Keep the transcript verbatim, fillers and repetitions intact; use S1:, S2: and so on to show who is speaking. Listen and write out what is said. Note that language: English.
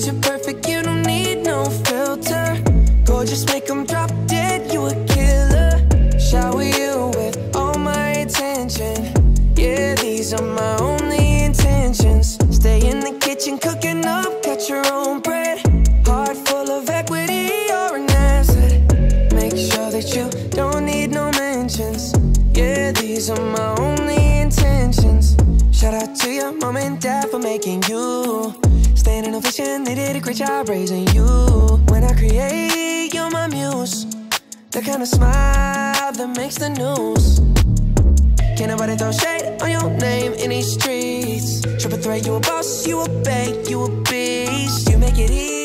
S1: picture perfect, you don't need no filter. Gorgeous, make them drop dead, you a killer. Shower you with all my attention. Yeah, these are my only intentions. Stay in the kitchen cooking up, cut your own bread. Heart full of equity, you're an asset. Make sure that you don't need no mentions. Yeah, these are my only intentions. Shout out to your mom and dad for making you. Staying in ovation, they did a great job raising you. When I create, you're my muse. The kind of smile that makes the news. Can't nobody throw shade on your name in these streets. Triple threat, you a boss, you a bank, you a beast. You make it easy.